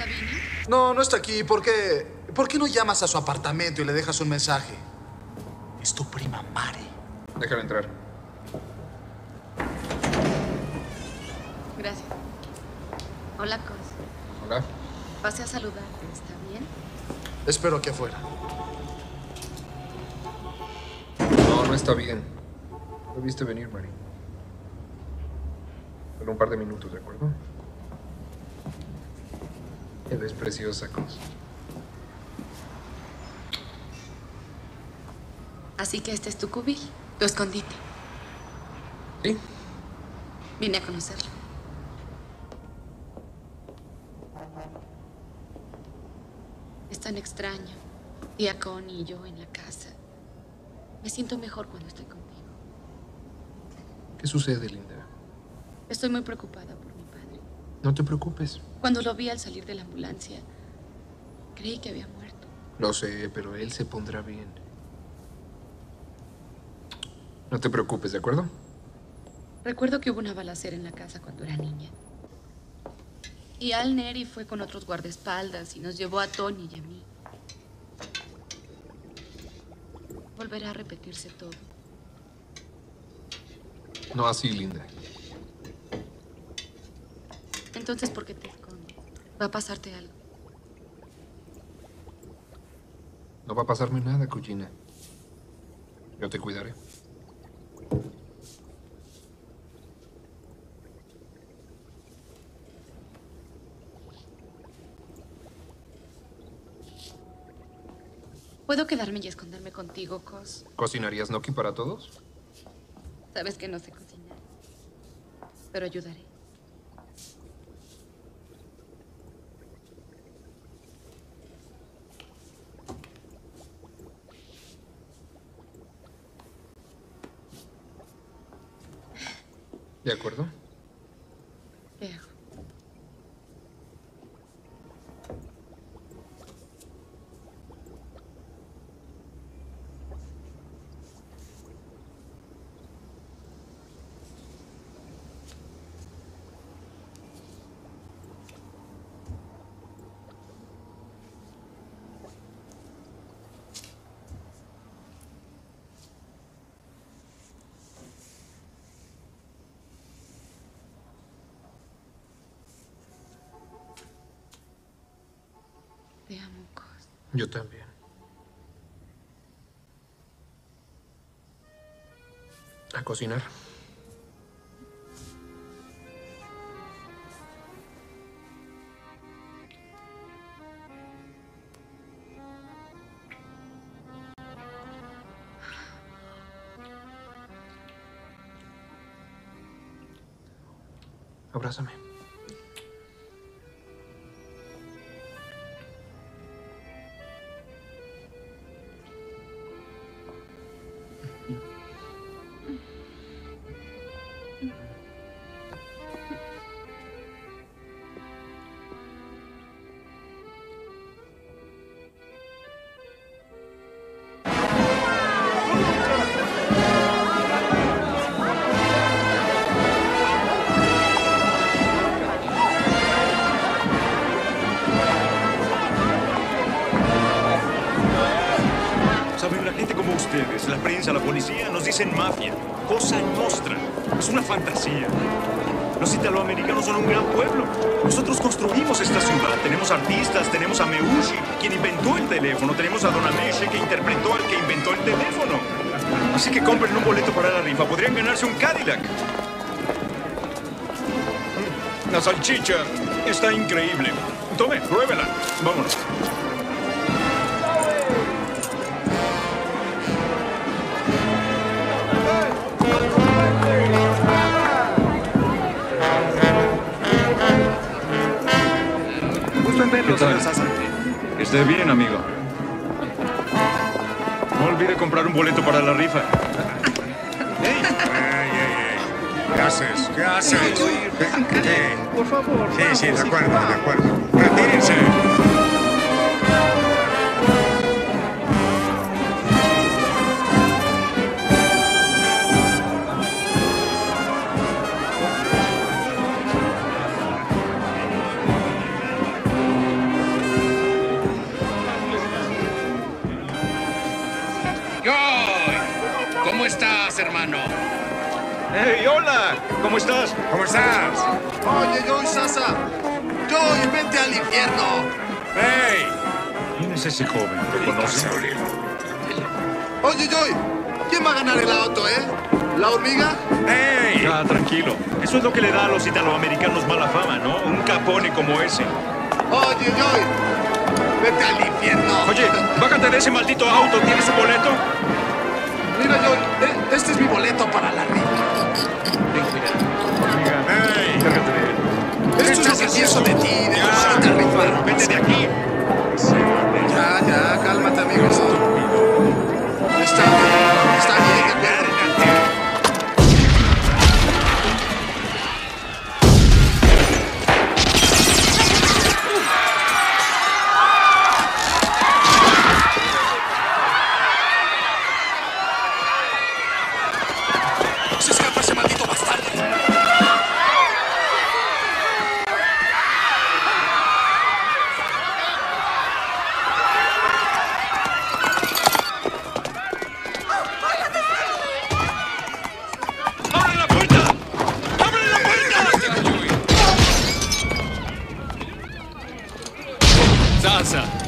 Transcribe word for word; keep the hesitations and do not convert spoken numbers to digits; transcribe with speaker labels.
Speaker 1: está Vinny?
Speaker 2: No, no está aquí. ¿Por qué? ¿Por qué no llamas a su apartamento y le dejas un mensaje? Es tu prima Mari.
Speaker 3: Déjala entrar.
Speaker 1: Gracias. Hola, Cos.
Speaker 3: Hola.
Speaker 1: Pasé a saludarte, ¿está bien?
Speaker 2: Espero que afuera.
Speaker 3: No, no está bien. Lo viste venir, Mari. Solo un par de minutos, ¿de acuerdo? Eres preciosa, Cos.
Speaker 1: Así que este es tu cubil, tu escondite.
Speaker 3: Sí.
Speaker 1: Vine a conocerlo. Es tan extraño. Tía Connie y yo en la casa. Me siento mejor cuando estoy contigo.
Speaker 3: ¿Qué sucede, linda?
Speaker 1: Estoy muy preocupada por mi padre.
Speaker 3: No te preocupes.
Speaker 1: Cuando lo vi al salir de la ambulancia, creí que había muerto.
Speaker 3: Lo sé, pero él se pondrá bien. No te preocupes, ¿de acuerdo?
Speaker 1: Recuerdo que hubo una balacera en la casa cuando era niña. Y Al Neri fue con otros guardaespaldas y nos llevó a Tony y a mí. Volverá a repetirse todo.
Speaker 3: No así, linda.
Speaker 1: Entonces, ¿por qué te escondes? ¿Va a pasarte algo?
Speaker 3: No va a pasarme nada, Cuyina. Yo te cuidaré.
Speaker 1: ¿Puedo quedarme y esconderme contigo, Cos?
Speaker 3: ¿Cocinarías gnocchi para todos?
Speaker 1: Sabes que no sé cocinar, pero ayudaré.
Speaker 3: ¿De acuerdo?
Speaker 1: ¿Qué hago? Te amo, Cos.
Speaker 3: Yo también. A cocinar. Abrázame.
Speaker 4: Saben, la gente como ustedes, la prensa, la policía, nos dicen mafia. Cosa nostra. Es una fantasía. Los italoamericanos son un gran pueblo. Nosotros construimos esta ciudad. Tenemos artistas, tenemos a Meucci, quien inventó el teléfono. Tenemos a Don Ameshe, que interpretó al que inventó el teléfono. Así que compren un boleto para la rifa. Podrían ganarse un Cadillac. La salchicha está increíble. Tome, pruébela. Vámonos. Gusto en verlo, señor Sasa. Que esté bien, amigo. No olvide comprar un boleto para la rifa.
Speaker 5: ¡Ey! ¡Ey, ey, ey! ¿Qué haces? ¿Qué haces? ¿Qué? ¿Qué?
Speaker 4: Por favor.
Speaker 5: Sí, sí, de acuerdo, de acuerdo. ¡Retírense!
Speaker 4: ¡Hey, hola! ¿Cómo estás?
Speaker 5: ¿Cómo estás?
Speaker 2: Oye, Joey Sasa. Joey, vente al infierno.
Speaker 5: ¡Hey!
Speaker 4: ¿Quién es ese joven? ¿Lo conoces?
Speaker 2: Oye, Joey, ¿quién va a ganar el auto, eh? ¿La hormiga?
Speaker 5: ¡Hey!
Speaker 4: Ya, tranquilo. Eso es lo que le da a los italoamericanos mala fama, ¿no? Un capone como ese.
Speaker 2: Oye, Joey, vete al infierno.
Speaker 4: Oye, bájate de ese maldito auto. ¿Tienes un boleto?
Speaker 2: Mira, Joey, eh, este es mi boleto para la rifa.
Speaker 4: Ten cuidado.
Speaker 5: ¡Hey!
Speaker 4: Cárgate de él.
Speaker 2: Esto es lo que pienso de ti, de tu cita rifa.
Speaker 4: Vete de aquí.
Speaker 2: Ya, ya, cálmate, amigo. Está bien, está bien, de acuerdo. Se escapa ese maldito bastardo.
Speaker 4: ¡Abre la puerta! ¡Abre la puerta! Sasa,